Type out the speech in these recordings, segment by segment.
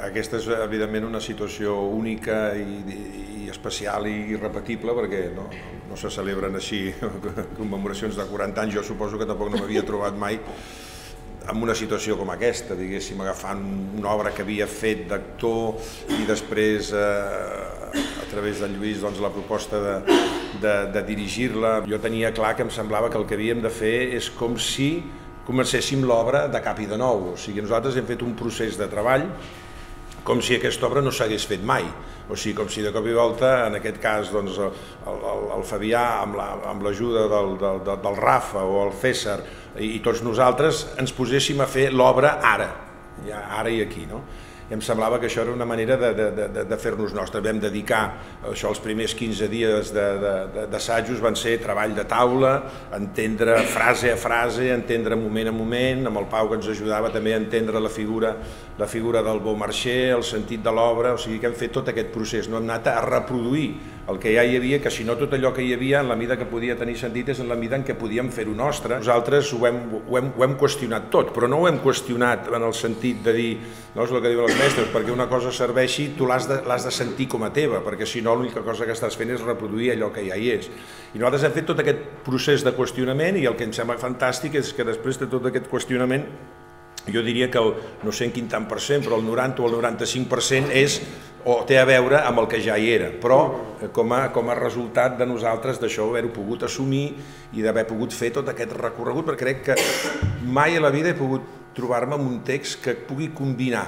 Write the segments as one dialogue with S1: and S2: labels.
S1: Aquesta és, evidentment, una situació única i especial i irrepetible, perquè no se celebren així commemoracions de 40 anys. Jo suposo que tampoc no m'havia trobat mai en una situació com aquesta, diguéssim, agafant una obra que havia fet d'actor i després, a través de Lluís, la proposta de dirigir-la. Jo tenia clar que em semblava que el que havíem de fer és com si comencéssim l'obra de cap i de nou. O sigui, nosaltres hem fet un procés de treball com si aquesta obra no s'hagués fet mai. O sigui, com si de cop i volta, en aquest cas, el Fabià, amb l'ajuda del Rafa o el César i tots nosaltres, ens poséssim a fer l'obra ara i aquí, no? I em semblava que això era una manera de fer-nos nostre. Vam dedicar això, els primers 15 dies d'assajos van ser treball de taula, entendre frase a frase, entendre moment a moment, amb el Pau que ens ajudava també a entendre la figura del Beaumarchais, el sentit de l'obra. O sigui que hem fet tot aquest procés, no hem anat a reproduir el que ja hi havia, que si no tot allò que hi havia, en la mida que podia tenir sentit és en la mida en què podíem fer-ho nostre. Nosaltres ho hem qüestionat tot, però no ho hem qüestionat en el sentit de dir, no és el que diuen els mestres, perquè una cosa serveixi, tu l'has de sentir com a teva, perquè si no l'única cosa que estàs fent és reproduir allò que ja hi és. I nosaltres hem fet tot aquest procés de qüestionament i el que em sembla fantàstic és que després de tot aquest qüestionament, jo diria que no sé en quin tant per cent, però el 90 o el 95% té a veure amb el que ja hi era, però com a resultat de nosaltres d'això haver-ho pogut assumir i d'haver pogut fer tot aquest recorregut, perquè crec que mai a la vida he pogut trobar-me amb un text que pugui combinar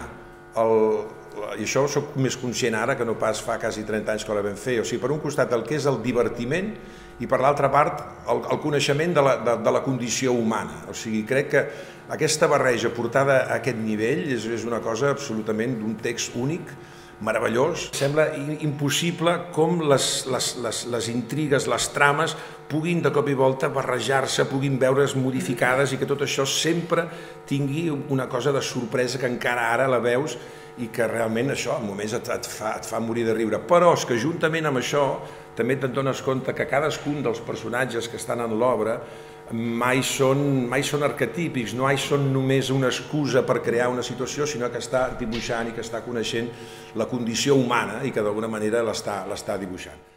S1: i això soc més conscient ara que no pas fa quasi 30 anys que la vam fer, o sigui, per un costat el que és el divertiment i per l'altra part el coneixement de la condició humana. O sigui, crec que aquesta barreja portada a aquest nivell és una cosa absolutament d'un text únic, meravellós. Sembla impossible com les intrigues, les trames puguin de cop i volta barrejar-se, puguin veure's modificades i que tot això sempre tingui una cosa de sorpresa que encara ara la veus i que realment això en moments et fa morir de riure. Però és que juntament amb això també te'n dones compte que cadascun dels personatges que estan en l'obra mai són arquetípics, no són només una excusa per crear una situació, sinó que està dibuixant i que està coneixent la condició humana i que d'alguna manera l'està dibuixant.